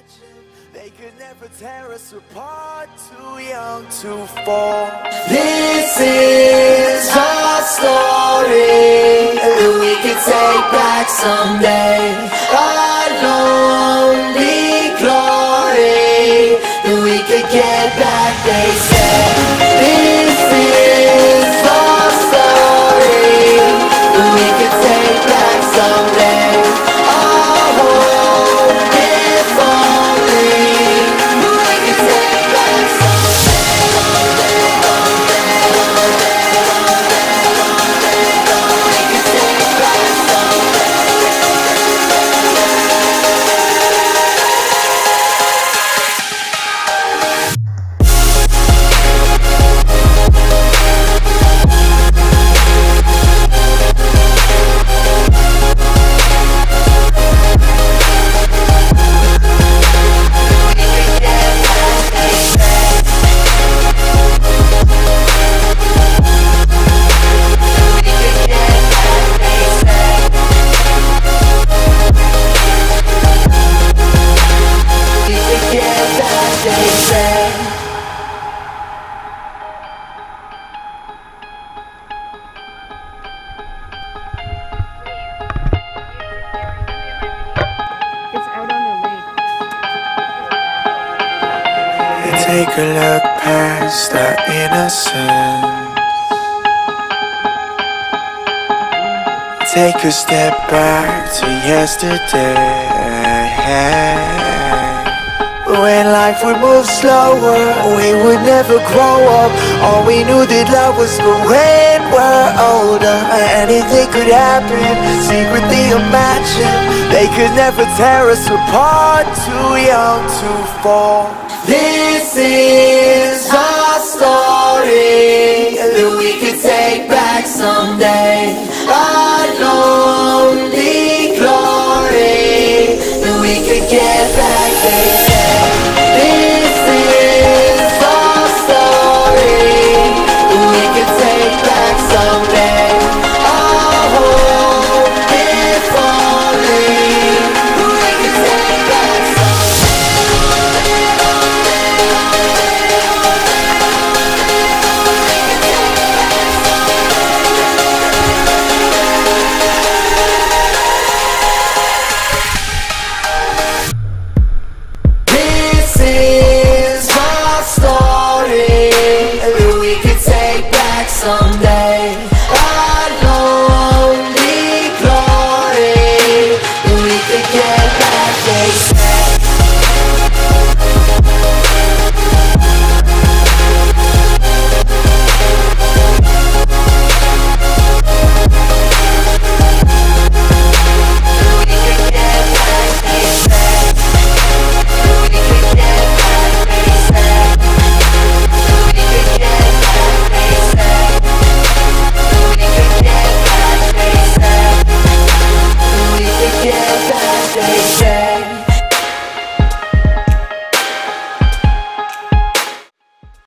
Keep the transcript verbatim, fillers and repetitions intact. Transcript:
imagine. They could never tear us apart, too young to fall. This is our story that we could take back someday. Our lonely glory that we could get back, they say. This is our story that we could take back someday. Our home, if only we could take back someday. We could take back someday. Take a look past our innocence. Take a step back to yesterday. When life would move slower, we would never grow up. All we knew that love was for when we're older. Anything could happen, secretly imagine. They could never tear us apart, too young to fall. This is our story that we could take back someday. Our lonely glory that we could get back.